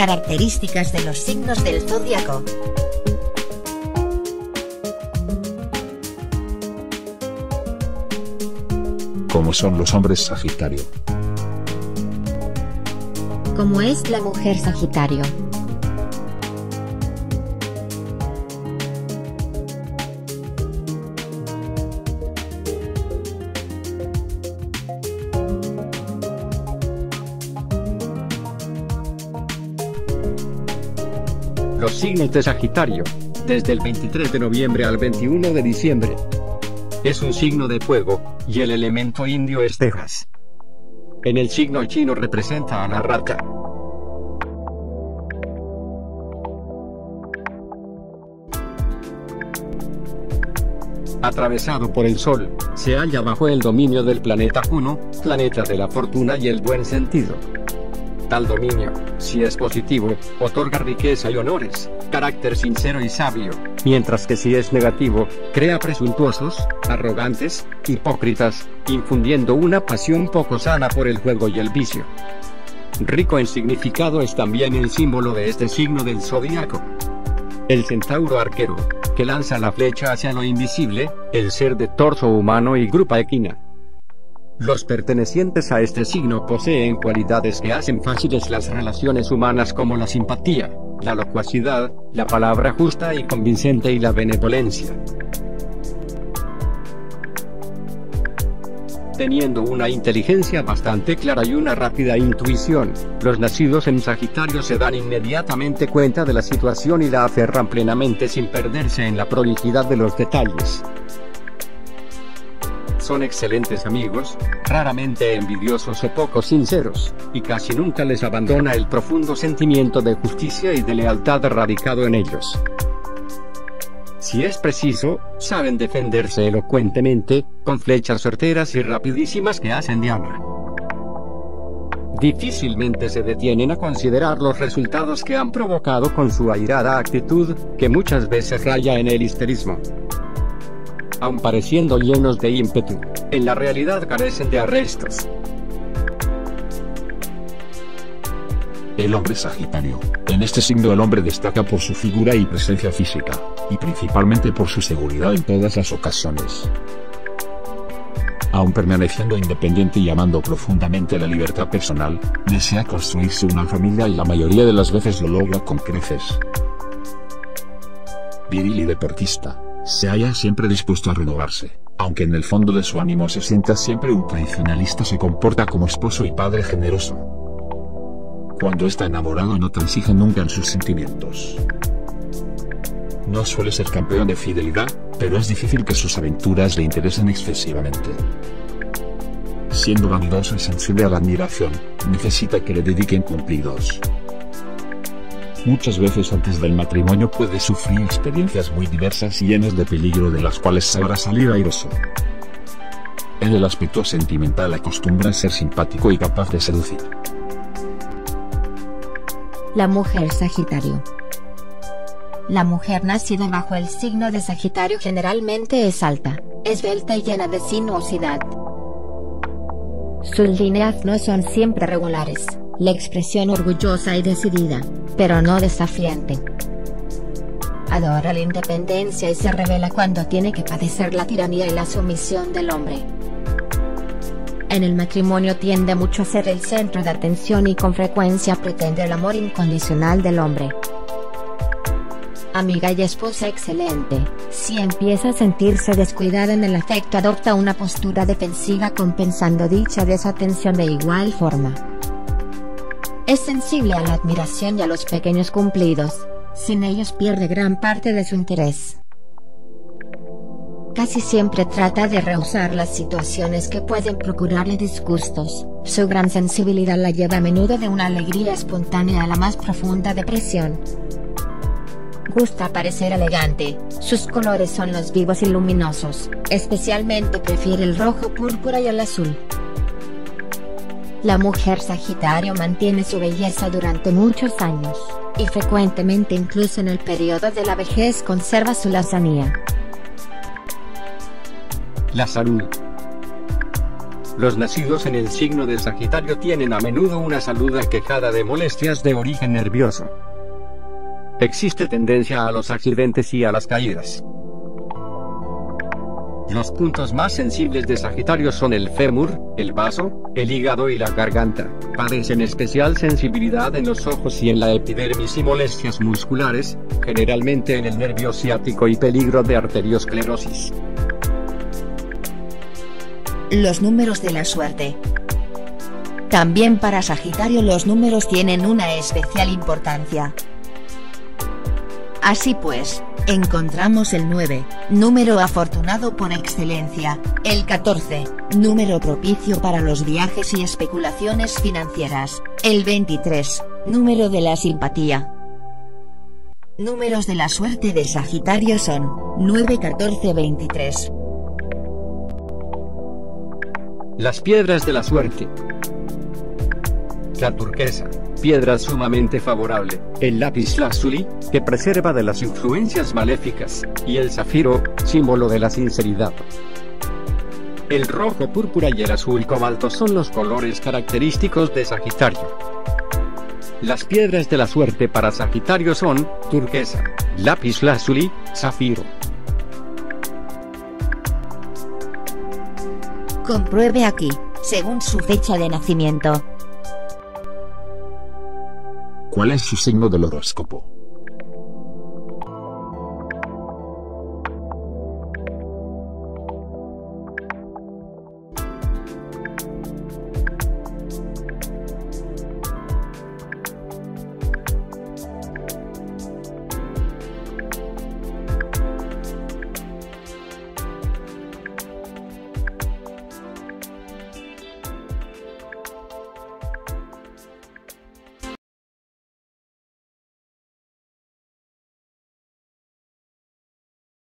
Características de los signos del zodiaco. ¿Cómo son los hombres Sagitario? ¿Cómo es la mujer Sagitario? Los signos de Sagitario, desde el 23 de noviembre al 21 de diciembre. Es un signo de fuego, y el elemento indio es Tejas. En el signo chino representa a la rata. Atravesado por el Sol, se halla bajo el dominio del planeta Juno, planeta de la fortuna y el buen sentido. Tal dominio, si es positivo, otorga riqueza y honores, carácter sincero y sabio, mientras que si es negativo, crea presuntuosos, arrogantes, hipócritas, infundiendo una pasión poco sana por el juego y el vicio. Rico en significado es también el símbolo de este signo del zodiaco. El centauro arquero, que lanza la flecha hacia lo invisible, el ser de torso humano y grupa equina. Los pertenecientes a este signo poseen cualidades que hacen fáciles las relaciones humanas como la simpatía, la locuacidad, la palabra justa y convincente y la benevolencia. Teniendo una inteligencia bastante clara y una rápida intuición, los nacidos en Sagitario se dan inmediatamente cuenta de la situación y la aferran plenamente sin perderse en la prolijidad de los detalles. Son excelentes amigos, raramente envidiosos o poco sinceros, y casi nunca les abandona el profundo sentimiento de justicia y de lealtad radicado en ellos. Si es preciso, saben defenderse elocuentemente, con flechas certeras y rapidísimas que hacen diana. Difícilmente se detienen a considerar los resultados que han provocado con su airada actitud, que muchas veces raya en el histerismo. Aun pareciendo llenos de ímpetu, en la realidad carecen de arrestos. El hombre Sagitario. En este signo el hombre destaca por su figura y presencia física, y principalmente por su seguridad en todas las ocasiones. Aun permaneciendo independiente y amando profundamente la libertad personal, desea construirse una familia y la mayoría de las veces lo logra con creces. Viril y deportista. Se halla siempre dispuesto a renovarse, aunque en el fondo de su ánimo se sienta siempre un tradicionalista, se comporta como esposo y padre generoso. Cuando está enamorado no transige nunca en sus sentimientos. No suele ser campeón de fidelidad, pero es difícil que sus aventuras le interesen excesivamente. Siendo vanidoso y sensible a la admiración, necesita que le dediquen cumplidos. Muchas veces antes del matrimonio puede sufrir experiencias muy diversas y llenas de peligro, de las cuales sabrá salir airoso. En el aspecto sentimental acostumbra a ser simpático y capaz de seducir. La mujer Sagitario. La mujer nacida bajo el signo de Sagitario generalmente es alta, esbelta y llena de sinuosidad. Sus líneas no son siempre regulares, la expresión orgullosa y decidida, pero no desafiante. Adora la independencia y se revela cuando tiene que padecer la tiranía y la sumisión del hombre. En el matrimonio tiende mucho a ser el centro de atención y con frecuencia pretende el amor incondicional del hombre. Amiga y esposa excelente, si empieza a sentirse descuidada en el afecto adopta una postura defensiva compensando dicha desatención de igual forma. Es sensible a la admiración y a los pequeños cumplidos, sin ellos pierde gran parte de su interés. Casi siempre trata de rehusar las situaciones que pueden procurarle disgustos, su gran sensibilidad la lleva a menudo de una alegría espontánea a la más profunda depresión. Gusta parecer elegante, sus colores son los vivos y luminosos, especialmente prefiere el rojo, púrpura y el azul. La mujer Sagitario mantiene su belleza durante muchos años, y frecuentemente incluso en el periodo de la vejez conserva su lozanía. La salud. Los nacidos en el signo de Sagitario tienen a menudo una salud aquejada de molestias de origen nervioso. Existe tendencia a los accidentes y a las caídas. Los puntos más sensibles de Sagitario son el fémur, el vaso, el hígado y la garganta. Padecen especial sensibilidad en los ojos y en la epidermis y molestias musculares, generalmente en el nervio ciático y peligro de arteriosclerosis. Los números de la suerte. También para Sagitario los números tienen una especial importancia. Así pues, encontramos el 9, número afortunado por excelencia, el 14, número propicio para los viajes y especulaciones financieras, el 23, número de la simpatía. Números de la suerte de Sagitario son 9, 14, 23. Las piedras de la suerte. La turquesa, piedra sumamente favorable, el lapislázuli, que preserva de las influencias maléficas, y el zafiro, símbolo de la sinceridad. El rojo púrpura y el azul cobalto son los colores característicos de Sagitario. Las piedras de la suerte para Sagitario son turquesa, lapislázuli, zafiro. Compruebe aquí, según su fecha de nacimiento. ¿Cuál es su signo del horóscopo?